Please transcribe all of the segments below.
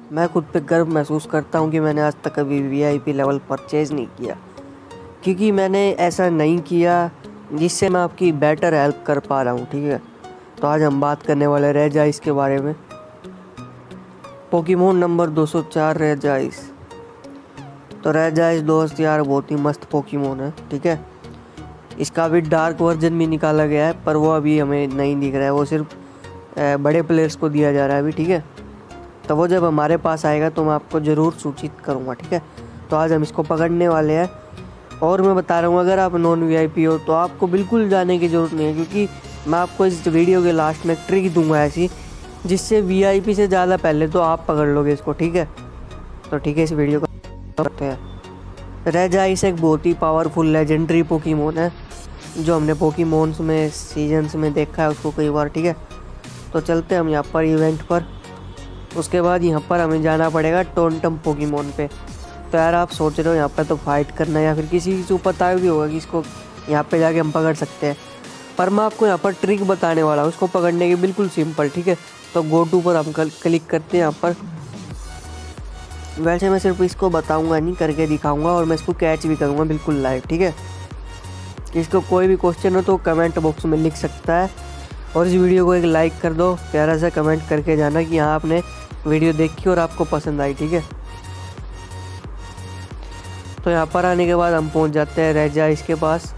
मैं खुद पे गर्व महसूस करता हूँ कि मैंने आज तक कभी वीआईपी लेवल परचेज़ नहीं किया, क्योंकि मैंने ऐसा नहीं किया जिससे मैं आपकी बेटर हेल्प कर पा रहा हूँ। ठीक है, तो आज हम बात करने वाले रेजाइस के बारे में। Pokemon number 204 Regice. तो रेजाइस दोस्त यार बहुत ही मस्त पोकेमोन है। ठीक है, इसका अभी डार्क वर्जन भी निकाला गया है, पर वो अभी हमें नहीं दिख रहा है, वो सिर्फ बड़े प्लेयर्स को दिया जा रहा है अभी। ठीक है, तो वो जब हमारे पास आएगा तो मैं आपको ज़रूर सूचित करूँगा। ठीक है, तो आज हम इसको पकड़ने वाले हैं। और मैं बता रहा हूँ, अगर आप नॉन वीआईपी हो तो आपको बिल्कुल जाने की ज़रूरत नहीं है, क्योंकि मैं आपको इस वीडियो के लास्ट में ट्रिक दूंगा ऐसी, जिससे वीआईपी से ज़्यादा पहले तो आप पकड़ लोगे इसको। ठीक है, तो ठीक है, इस वीडियो को करते हैं। रेजाइस एक बहुत ही पावरफुल लेजेंडरी पोकेमोन है, जो हमने पोकेमोन्स में सीजन्स में देखा है उसको कई बार। ठीक है, तो चलते हैं हम यहाँ पर इवेंट पर। उसके बाद यहाँ पर हमें जाना पड़ेगा टोंटम पोकेमोन पे। तो यार आप सोच रहे हो यहाँ पर तो फाइट करना है, या फिर किसी को पता भी होगा कि इसको यहाँ पे जाके हम पकड़ सकते हैं, पर मैं आपको यहाँ पर ट्रिक बताने वाला हूँ उसको पकड़ने की, बिल्कुल सिंपल। ठीक है, तो गो टू पर हम क्लिक करते हैं यहाँ पर। वैसे मैं सिर्फ इसको बताऊँगा नहीं, करके दिखाऊँगा, और मैं इसको कैच भी करूँगा बिल्कुल लाइव। ठीक है, इसको कोई भी क्वेश्चन हो तो कमेंट बॉक्स में लिख सकता है, और इस वीडियो को एक लाइक कर दो, प्यारा सा कमेंट करके जाना कि हाँ आपने वीडियो देखी और आपको पसंद आई। ठीक है, तो यहाँ पर आने के बाद हम पहुँच जाते हैं रेजाइस के पास।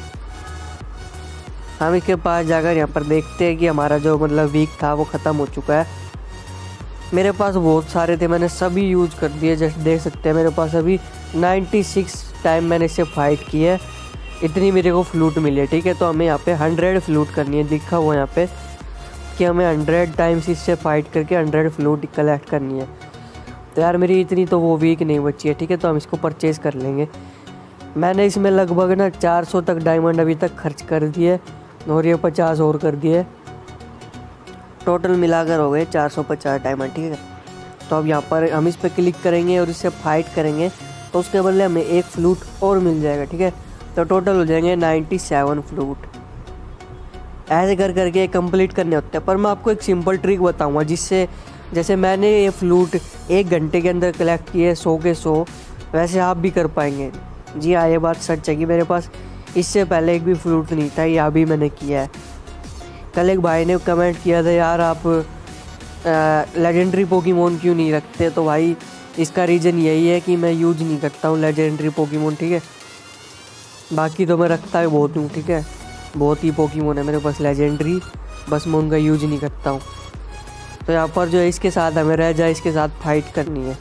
हम इसके पास जाकर यहाँ पर देखते हैं कि हमारा जो मतलब वीक था वो ख़त्म हो चुका है। मेरे पास बहुत सारे थे, मैंने सभी यूज़ कर दिए। जस्ट देख सकते हैं मेरे पास अभी 96 टाइम मैंने इससे फाइट की है, इतनी मेरे को फ्लूट मिली है। ठीक है, तो हमें यहाँ पे 100 फ्लूट करनी है, लिखा हुआ यहाँ पे कि हमें 100 टाइम्स इससे फाइट करके 100 फ्लूट कलेक्ट करनी है। तो यार मेरी इतनी तो वो वीक नहीं बची है। ठीक है, तो हम इसको परचेज़ कर लेंगे। मैंने इसमें लगभग ना 400 तक डायमंड अभी तक खर्च कर दिए, और ये 50 और कर दिए, टोटल मिलाकर हो गए 450 डायमंड। ठीक है, तो अब यहाँ पर हम इस पर क्लिक करेंगे और इससे फाइट करेंगे, तो उसके बदले हमें एक फ्लूट और मिल जाएगा। ठीक है, तो टोटल हो जाएंगे 97 फ्लूट। ऐसे कर करके कंप्लीट करने होते हैं, पर मैं आपको एक सिंपल ट्रिक बताऊंगा, जिससे जैसे मैंने ये फ्लूट 1 घंटे के अंदर कलेक्ट किए 100 के 100, वैसे आप भी कर पाएंगे। जी हाँ, ये बात सच है कि मेरे पास इससे पहले एक भी फ्लूट नहीं था, ये अभी मैंने किया है। कल एक भाई ने कमेंट किया था, यार आप लेजेंडरी पोकेमोन क्यों नहीं रखते, तो भाई इसका रीज़न यही है कि मैं यूज नहीं करता हूँ लेजेंडरी पोकेमोन। ठीक है, बाकी तो मैं रखता ही बहुत हूँ। ठीक है, बहुत ही पोकेमोन है मेरे पास लेजेंडरी, बस मैं उनका यूज नहीं करता हूँ। तो यहाँ पर जो है इसके साथ हमें रेजाइस के साथ फाइट करनी है,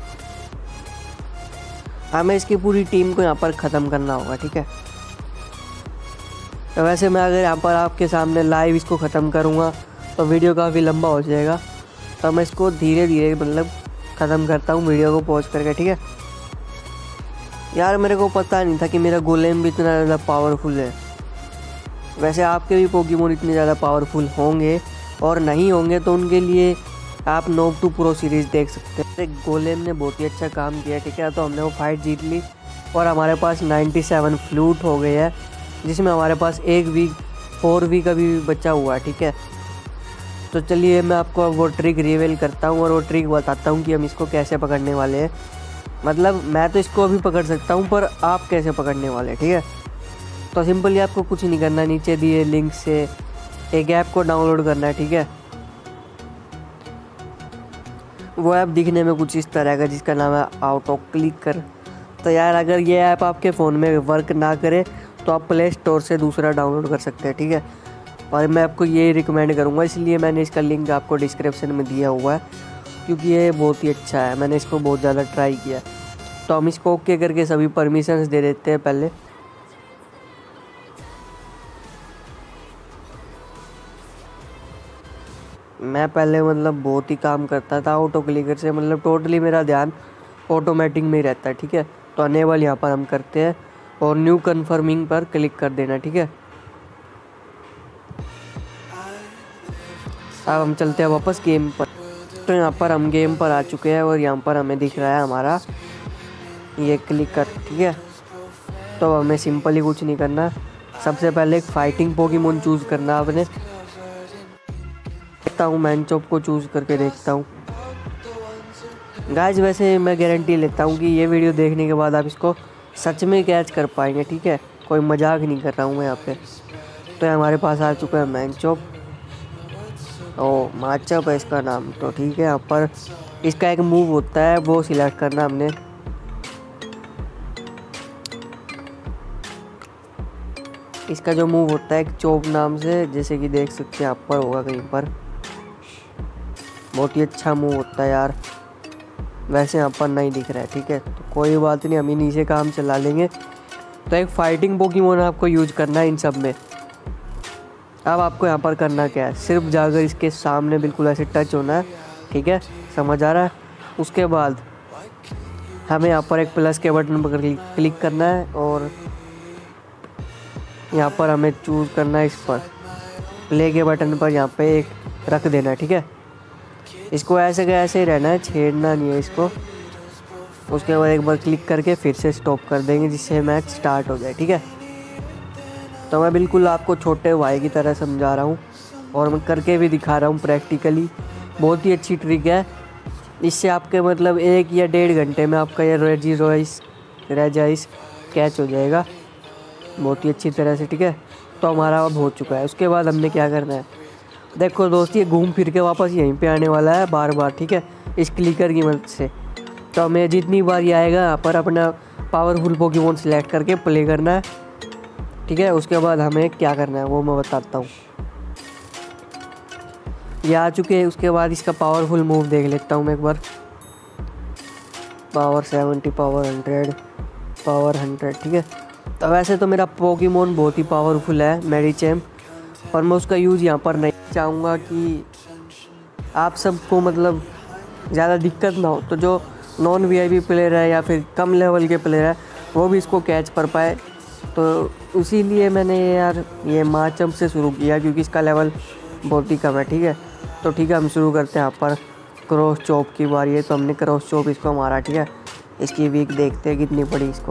हमें इसकी पूरी टीम को यहाँ पर ख़त्म करना होगा। ठीक है, तो वैसे मैं अगर यहाँ पर आपके सामने लाइव इसको ख़त्म करूँगा तो वीडियो काफ़ी लंबा हो जाएगा, तो मैं इसको धीरे धीरे मतलब ख़त्म करता हूँ वीडियो को पॉज करके। ठीक है, यार मेरे को पता नहीं था कि मेरा गोलेम भी इतना ज़्यादा पावरफुल है। वैसे आपके भी पोकेमोन इतने ज़्यादा पावरफुल होंगे, और नहीं होंगे तो उनके लिए आप नोब टू प्रो सीरीज़ देख सकते हैं। गोलेम ने बहुत ही अच्छा काम किया। ठीक है, तो हमने वो फाइट जीत ली और हमारे पास 97 फ्लूट हो गए हैं, जिसमें हमारे पास 1 वीक 4 वीक अभी बचा हुआ है। ठीक है, तो चलिए मैं आपको वो ट्रिक रिवील करता हूँ और वो ट्रिक बताता हूँ कि हम इसको कैसे पकड़ने वाले हैं। मतलब मैं तो इसको अभी पकड़ सकता हूँ, पर आप कैसे पकड़ने वाले हैं। ठीक है, तो सिंपली आपको कुछ नहीं करना, नीचे दिए लिंक से एक ऐप को डाउनलोड करना है। ठीक है, वो ऐप दिखने में कुछ इस तरह का, जिसका नाम है ऑटो क्लिकर। तो यार अगर ये ऐप आपके फ़ोन में वर्क ना करे तो आप प्ले स्टोर से दूसरा डाउनलोड कर सकते हैं। ठीक है, और मैं आपको ये रिकमेंड करूँगा, इसलिए मैंने इसका लिंक आपको डिस्क्रिप्शन में दिया हुआ है, क्योंकि ये बहुत ही अच्छा है, मैंने इसको बहुत ज़्यादा ट्राई किया। तो हम इसको ओके करके सभी परमिशंस दे देते हैं पहले। मैं पहले मतलब बहुत ही काम करता था ऑटो क्लिकर से, मतलब टोटली मेरा ध्यान ऑटोमेटिक में ही रहता है। ठीक है, तो अनेबल यहाँ पर हम करते हैं और न्यू कन्फर्मिंग पर क्लिक कर देना। ठीक है, अब हम चलते हैं वापस गेम पर। तो यहाँ पर हम गेम पर आ चुके हैं और यहाँ पर हमें दिख रहा है हमारा ये क्लिकर। ठीक है, तो हमें सिंपल ही कुछ नहीं करना, सबसे पहले एक फाइटिंग पोकेमोन चूज़ करना आपने। देखता हूँ मैनचॉप को चूज़ करके देखता हूँ। गाइस वैसे मैं गारंटी लेता हूँ कि ये वीडियो देखने के बाद आप इसको सच में कैच कर पाएंगे, ठीक है, कोई मजाक नहीं कर रहा हूँ मैं यहाँ पे। तो हमारे पास आ चुका है मैंचोप, ओ माचप है इसका नाम। तो ठीक है, यहाँ पर इसका एक मूव होता है वो सिलेक्ट करना हमने। इसका जो मूव होता है एक चोप नाम से, जैसे कि देख सकते हैं यहाँ पर होगा कहीं पर, बहुत ही अच्छा मूव होता है यार। वैसे यहाँ पर नहीं दिख रहा है, ठीक है, तो कोई बात नहीं, हम इन्हीं से काम चला लेंगे। तो एक फाइटिंग पोकेमॉन आपको यूज करना है इन सब में। अब आपको यहाँ पर करना क्या है, सिर्फ जाकर इसके सामने बिल्कुल ऐसे टच होना है, ठीक है, समझ आ रहा है। उसके बाद हमें यहाँ पर एक प्लस के बटन पर क्लिक करना है और यहाँ पर हमें चूज़ करना है इस पर प्ले के बटन पर, यहाँ पे एक रख देना है, ठीक है। इसको ऐसे का ऐसे ही रहना है, छेड़ना नहीं है इसको। उसके बाद एक बार क्लिक करके फिर से स्टॉप कर देंगे, जिससे मैच स्टार्ट हो जाए, ठीक है। तो मैं बिल्कुल आपको छोटे भाई की तरह समझा रहा हूँ और मैं करके भी दिखा रहा हूँ प्रैक्टिकली। बहुत ही अच्छी ट्रिक है, इससे आपके मतलब 1 या 1.5 घंटे में आपका ये रेजाइस कैच हो जाएगा बहुत ही अच्छी तरह से, ठीक है। तो हमारा अब हो चुका है। उसके बाद हमने क्या करना है, देखो दोस्त, ये घूम फिर के वापस यहीं पे आने वाला है बार बार, ठीक है, इस क्लिकर की मदद से। तो हमें जितनी बार ये आएगा यहाँ पर अपना पावरफुल पोकेमॉन सेलेक्ट करके प्ले करना है, ठीक है। उसके बाद हमें क्या करना है वो मैं बताता हूँ। ये आ चुके हैं। उसके बाद इसका पावरफुल मूव देख लेता हूँ मैं एक बार। पावर 70, पावर 100, पावर 100, ठीक है। तो वैसे तो मेरा पोकेमॉन बहुत ही पावरफुल है मेडिचैम्प, पर मैं उसका यूज़ यहाँ पर नहीं चाहूँगा कि आप सबको मतलब ज़्यादा दिक्कत ना हो। तो जो नॉन वीआईपी प्लेयर है या फिर कम लेवल के प्लेयर है वो भी इसको कैच कर पाए, तो इसीलिए मैंने यार ये माचप से शुरू किया, क्योंकि इसका लेवल बहुत ही कम है, ठीक है। तो ठीक है, हम शुरू करते हैं। यहाँ पर क्रॉस चॉप की बारी है, तो हमने क्रॉस चॉप इसको मारा, ठीक है। इसकी वीक देखते हैं कितनी पड़ी इसको।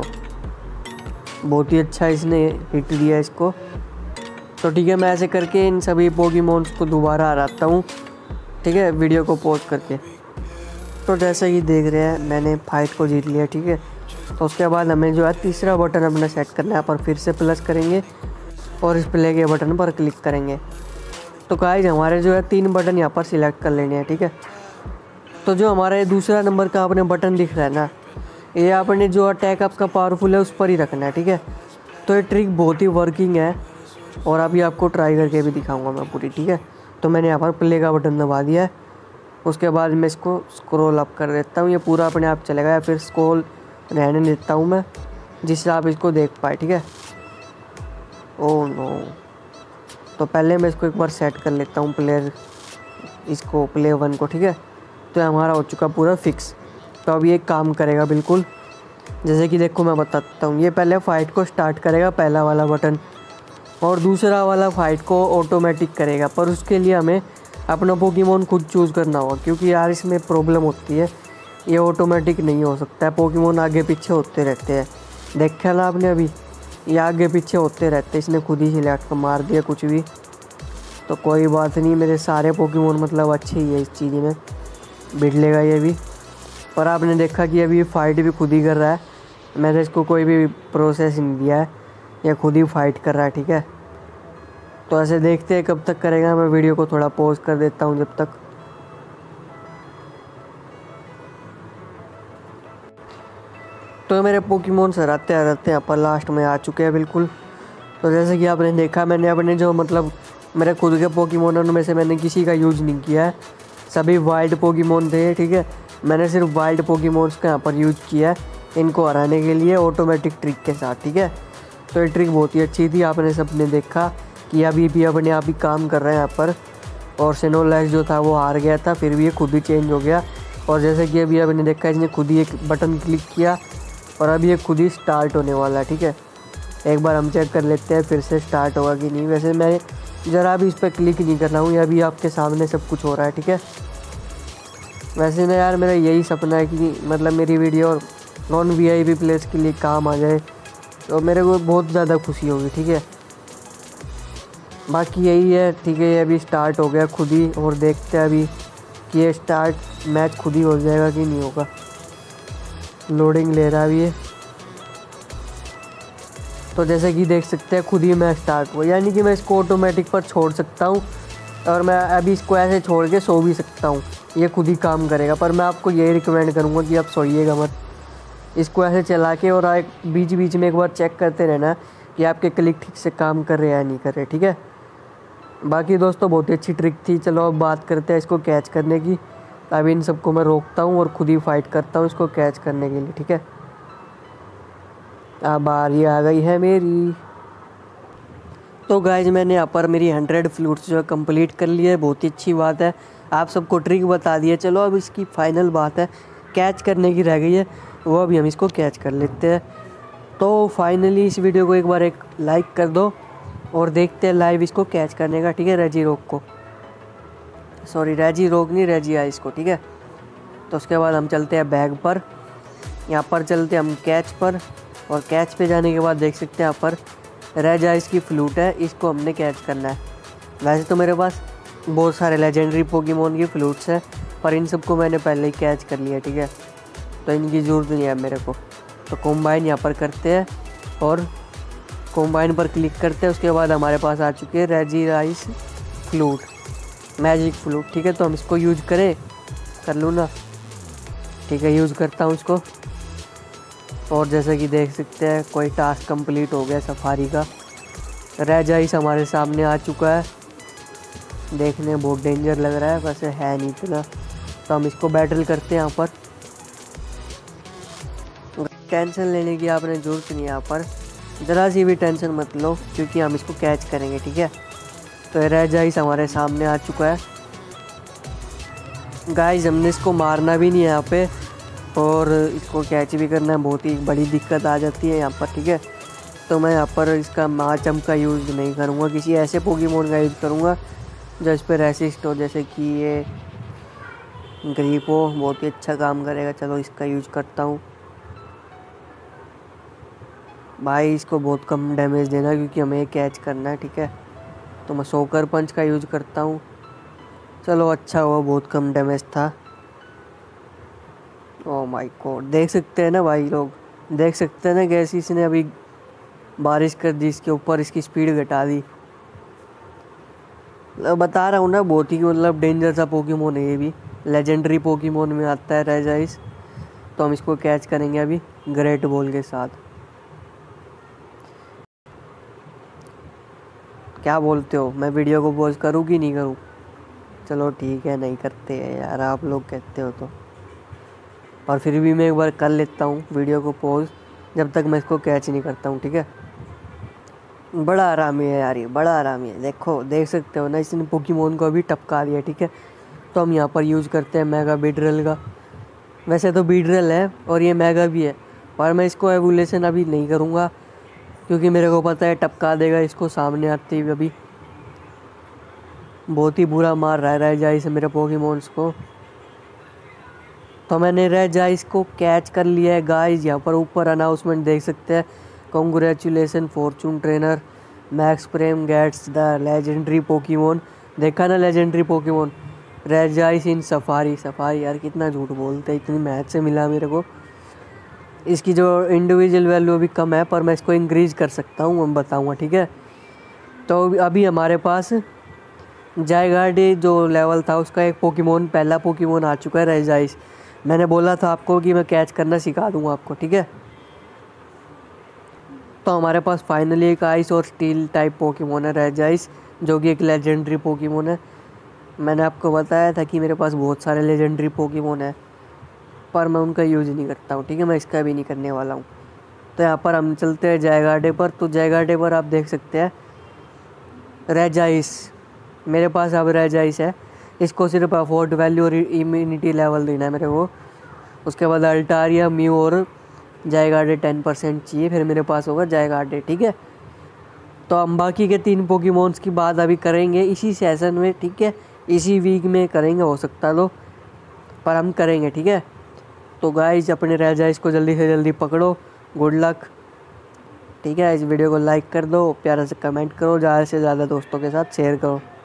बहुत ही अच्छा इसने हिट दिया इसको। तो ठीक है, मैं ऐसे करके इन सभी पोकेमॉन्स को दोबारा हराता हूँ, ठीक है, वीडियो को पॉज करके। तो जैसे कि देख रहे हैं मैंने फाइट को जीत लिया, ठीक है। तो उसके बाद हमें जो है तीसरा बटन अपना सेट करना है, पर फिर से प्लस करेंगे और इस प्ले के बटन पर क्लिक करेंगे। तो गाइस हमारे जो है 3 बटन यहाँ पर सिलेक्ट कर लेने हैं, ठीक है। तो जो हमारा दूसरा नंबर का आपने बटन दिख रहा है ना, ये आपने जो अटैक आपका पावरफुल है उस पर ही रखना है, ठीक है। तो ये ट्रिक बहुत ही वर्किंग है और अभी आपको ट्राई करके भी दिखाऊंगा मैं पूरी, ठीक है। तो मैंने यहाँ पर प्ले का बटन दबा दिया है। उसके बाद मैं इसको स्क्रॉल अप कर देता हूँ, ये पूरा अपने आप चलेगा, या फिर स्क्रॉल रहने देता हूँ मैं, जिससे आप इसको देख पाए, ठीक है। ओह नो, तो पहले मैं इसको एक बार सेट कर लेता हूँ प्लेयर, इसको प्ले 1 को, ठीक है। तो हमारा हो चुका पूरा फिक्स। तो अब ये काम करेगा बिल्कुल, जैसे कि देखो मैं बताता हूँ। ये पहले फ़ाइट को स्टार्ट करेगा पहला वाला बटन, और दूसरा वाला फ़ाइट को ऑटोमेटिक करेगा, पर उसके लिए हमें अपना पोकेमॉन खुद चूज़ करना होगा, क्योंकि यार इसमें प्रॉब्लम होती है, ये ऑटोमेटिक नहीं हो सकता है। पोकेमॉन आगे पीछे होते रहते हैं, देखा ना आपने अभी, ये आगे पीछे होते रहते हैं। इसने खुद ही सिलेक्ट कर मार दिया कुछ भी, तो कोई बात नहीं, मेरे सारे पोकेमॉन मतलब अच्छे ही है इस चीज़ में, बिट लेगा ये भी। पर आपने देखा कि अभी फाइट भी खुद ही कर रहा है, मैंने इसको कोई भी प्रोसेस नहीं दिया है, ये खुद ही फाइट कर रहा है, ठीक है। तो ऐसे देखते हैं कब तक करेगा। मैं वीडियो को थोड़ा पॉज कर देता हूँ जब तक। तो मेरे पोकेमॉन हराते हराते यहाँ पर लास्ट में आ चुके हैं बिल्कुल। तो जैसे कि आपने देखा, मैंने अपने जो मतलब मेरे खुद के पोकेमॉन में से मैंने किसी का यूज़ नहीं किया है, सभी वाइल्ड पोकेमॉन थे, ठीक है। मैंने सिर्फ वाइल्ड पोकेमॉन्स का यहाँ पर यूज़ किया है इनको हराने के लिए ऑटोमेटिक ट्रिक के साथ, ठीक है। तो ये ट्रिक बहुत ही अच्छी थी, आपने सबने देखा कि अभी भी अपने आप ही काम कर रहे हैं यहाँ पर। और सिनोलैक्स जो था वो हार गया था, फिर भी ये खुद ही चेंज हो गया। और जैसे कि अभी आपने देखा, इसने खुद ही एक बटन क्लिक किया और अभी ये खुद ही स्टार्ट होने वाला है, ठीक है। एक बार हम चेक कर लेते हैं फिर से स्टार्ट होगा कि नहीं। वैसे मैं ज़रा भी इस पर क्लिक नहीं कर रहा हूँ, ये अभी आपके सामने सब कुछ हो रहा है, ठीक है। वैसे ना यार मेरा यही सपना है कि मतलब मेरी वीडियो नॉन वीआईपी प्लेयर्स के लिए काम आ जाए, तो मेरे को बहुत ज़्यादा खुशी होगी, ठीक है। बाकी यही है, ठीक है। ये अभी स्टार्ट हो गया खुद ही, और देखते हैं अभी कि ये स्टार्ट मैच खुद ही हो जाएगा कि नहीं होगा। लोडिंग ले रहा है अभी ये। तो जैसे कि देख सकते हैं खुद ही मैच स्टार्ट हुआ, यानी कि मैं इसको ऑटोमेटिक पर छोड़ सकता हूँ और मैं अभी इसको ऐसे छोड़ के सो भी सकता हूँ, ये खुद ही काम करेगा। पर मैं आपको यही रिकमेंड करूँगा कि आप सोइएगा मत, इसको ऐसे चला के और एक बीच बीच में एक बार चेक करते रहना कि आपके क्लिक ठीक से काम कर रहे हैं या नहीं कर रहे, ठीक है। बाकी दोस्तों बहुत ही अच्छी ट्रिक थी। चलो अब बात करते हैं इसको कैच करने की। अभी इन सबको मैं रोकता हूँ और खुद ही फाइट करता हूँ इसको कैच करने के लिए, ठीक है। अब बारी आ गई है मेरी। तो गाइज मैंने यहाँ पर मेरी 100 फ्लूट्स जो है कंप्लीट कर लिए है, बहुत ही अच्छी बात है। आप सबको ट्रिक बता दिए। चलो अब इसकी फाइनल बात है, कैच करने की रह गई है, वो अभी हम इसको कैच कर लेते हैं। तो फाइनली इस वीडियो को एक बार एक लाइक कर दो और देखते हैं लाइव इसको कैच करने का, ठीक है। रेजी रोक को, सॉरी रेजी रोक नहीं, रेजी आइस को, ठीक है। तो उसके बाद हम चलते हैं बैग पर, यहाँ पर चलते हैं हम कैच पर, और कैच पे जाने के बाद देख सकते हैं यहाँ पर रेज आइस की फ्लूट है, इसको हमने कैच करना है। वैसे तो मेरे पास बहुत सारे लेजेंडरी पोकेमोन की फ्लूट्स हैं, पर इन सबको मैंने पहले ही कैच कर लिया, ठीक है। तो इनकी ज़रूरत नहीं है मेरे को। तो कॉम्बाइन यहाँ पर करते हैं और कॉम्बाइन पर क्लिक करते हैं। उसके बाद हमारे पास आ चुकी है Regice flute, magic flute, ठीक है। तो हम इसको यूज कर लूँ ना, ठीक है, यूज़ करता हूँ इसको। और जैसे कि देख सकते हैं कोई टास्क कंप्लीट हो गया सफारी का। रेज आइस हमारे सामने आ चुका है, देखने में बहुत डेंजर लग रहा है, वैसे है नहीं इतना। तो हम इसको बैटल करते हैं यहाँ पर। टेंशन लेने की आपने ज़रूरत नहीं है यहाँ पर, ज़रा सी भी टेंशन मत लो, क्योंकि हम इसको कैच करेंगे, ठीक है। तो रेज आइस हमारे सामने आ चुका है। गाइस हमने इसको मारना भी नहीं है यहाँ पे, और इसको कैच भी करना है, बहुत ही बड़ी दिक्कत आ जाती है यहाँ पर, ठीक है। तो मैं यहाँ पर इसका मार्चम का यूज़ नहीं करूँगा, किसी ऐसे पोकेमोन का यूज़ करूँगा जो इस पर रेसिस्ट हो, जैसे कि ये ग्रीपो, बहुत ही अच्छा काम करेगा। चलो इसका यूज़ करता हूँ भाई, इसको बहुत कम डैमेज देना क्योंकि हमें कैच करना है, ठीक है। तो मैं सोकर पंच का यूज़ करता हूँ। चलो अच्छा हुआ, बहुत कम डैमेज था। ओह माय गॉड, देख सकते हैं ना भाई लोग, देख सकते हैं ना कैसे इसने अभी बारिश कर दी इसके ऊपर, इसकी स्पीड घटा दी। बता रहा हूँ ना, बहुत ही मतलब डेंजर सा पोकेमोन है ये भी, लेजेंडरी पोकेमोन में आता है रेज आइस। तो हम इसको कैच करेंगे अभी ग्रेट बॉल के साथ। क्या बोलते हो, मैं वीडियो को पॉज करूँ कि नहीं करूँ? चलो ठीक है, नहीं करते हैं यार, आप लोग कहते हो तो। और फिर भी मैं एक बार कर लेता हूँ वीडियो को पॉज, जब तक मैं इसको कैच नहीं करता हूँ, ठीक है। बड़ा आरामी है यार, ये बड़ा आरामी है। देखो देख सकते हो ना, इसने पोकेमोन को अभी टपका दिया, ठीक है। तो हम यहाँ पर यूज़ करते हैं मेगा बीड्रिल का। वैसे तो बीड्रिल है और ये मेगा भी है, पर मैं इसको एवोल्यूशन अभी नहीं करूँगा क्योंकि मेरे को पता है टपका देगा इसको सामने आते हुए। अभी बहुत ही बुरा मार रहा है रेज मेरे पोकेमोन्स को। तो मैंने रेज को कैच कर लिया है गाइस। यहाँ पर ऊपर अनाउंसमेंट देख सकते हैं, congratulation fortune trainer Max Prem gets the legendary Pokemon. देखा ना legendary Pokemon rage in safari. Safari यार कितना झूठ बोलते हैं, इतनी मैच से मिला मेरे को। इसकी जो इंडिविजुअल वैल्यू अभी कम है, पर मैं इसको इंक्रीज कर सकता हूँ, मैं बताऊँगा, ठीक है। तो अभी हमारे पास जायगार्डी जो लेवल था उसका एक पोकेमोन, पहला पोकेमोन आ चुका है रेज आइस। मैंने बोला था आपको कि मैं कैच करना सिखा दूंगा आपको, ठीक है। तो हमारे पास फाइनली एक आइस और स्टील टाइप पोकेमोन है रेज आइस, जो कि एक लेजेंडरी पोकेमोन है। मैंने आपको बताया था कि मेरे पास बहुत सारे लेजेंडरी पोकेमोन है, पर मैं उनका यूज़ नहीं करता हूँ, ठीक है। मैं इसका भी नहीं करने वाला हूँ। तो यहाँ पर हम चलते हैं जायगार्डे पर। तो जायगार्डे पर आप देख सकते हैं रेज आइस, मेरे पास अब रेज आइस है। इसको सिर्फ अफोर्ड वैल्यू और इम्यूनिटी लेवल देना है मेरे को। उसके बाद अल्टारिया, म्यू और जायगार्डे 10% चाहिए, फिर मेरे पास होगा जायगार्डे, ठीक है। तो हम बाकी के 3 पोकेमोन्स की बात अभी करेंगे इसी सेशन में, ठीक है। इसी वीक में करेंगे, हो सकता लो, पर हम करेंगे, ठीक है। तो गाइस अपने रेज आइस को जल्दी से जल्दी पकड़ो। गुड लक, ठीक है। इस वीडियो को लाइक कर दो, प्यारा से कमेंट करो, ज़्यादा से ज़्यादा दोस्तों के साथ शेयर करो।